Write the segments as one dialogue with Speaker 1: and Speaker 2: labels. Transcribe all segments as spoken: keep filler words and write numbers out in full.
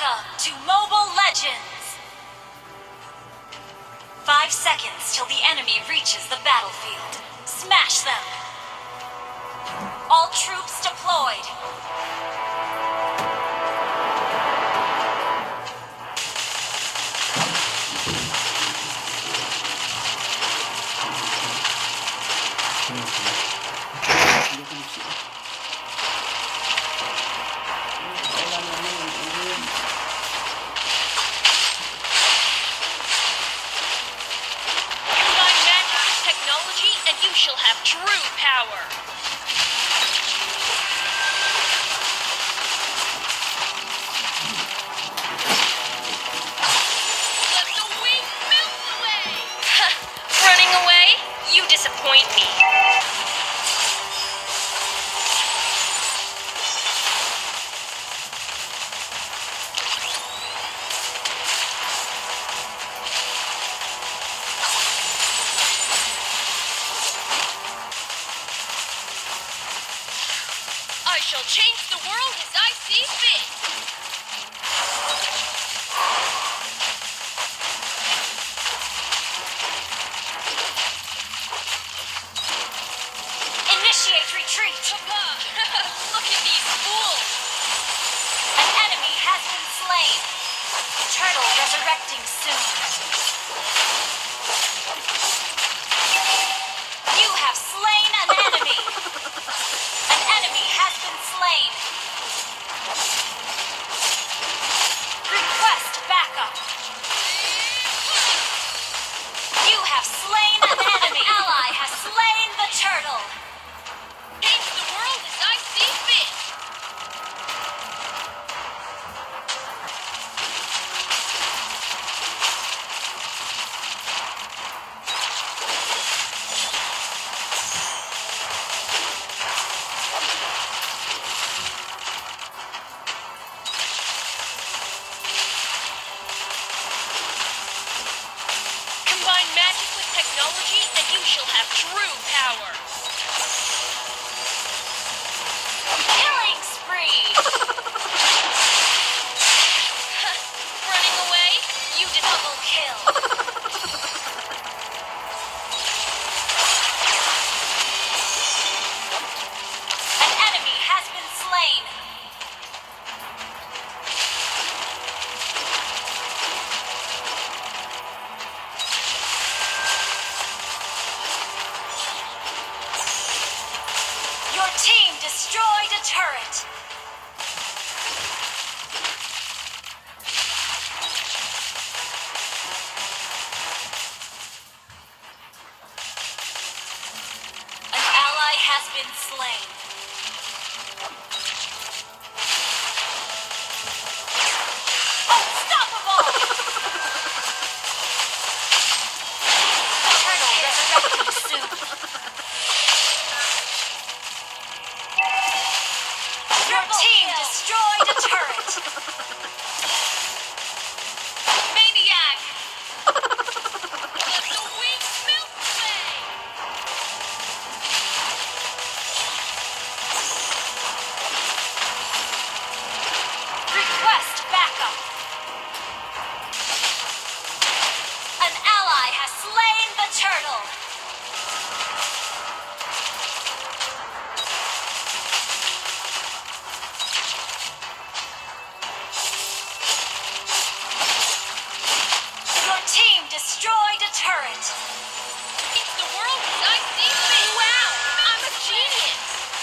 Speaker 1: Welcome to Mobile Legends! Five seconds till the enemy reaches the battlefield. Smash them! All troops deployed!
Speaker 2: Shall have true power. Let the wing melt away. Running away? You disappoint me. I shall change the world as I see fit.
Speaker 1: Initiate retreat!
Speaker 2: Look at these fools!
Speaker 1: An enemy has been slain. Turtle resurrecting soon. You have slain an enemy. An enemy has been slain. Request backup. You have slain an enemy. An ally has slain the turtle.
Speaker 2: Change the world as I see fit. Combine magic with technology and you shall have true power.
Speaker 1: Killing spree.
Speaker 2: Running away? You did
Speaker 1: Double kill. An enemy has been slain. Your team destroyed a turret. An ally has been slain. Unstoppable! The turtle resurrecting soon. Your team destroyed a turret! Maniac!
Speaker 2: let the wings melt away.
Speaker 1: Request backup! An ally has slain the turtle! Your team destroyed a turret!
Speaker 2: Change the world as I see fit. Wow, I'm a genius.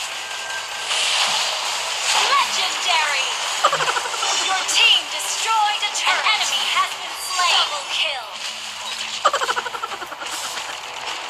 Speaker 1: Legendary! Your team destroyed a turret! An enemy has been slain! Double kill!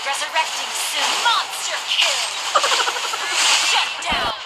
Speaker 1: Resurrecting soon. Monster kill. Shut down.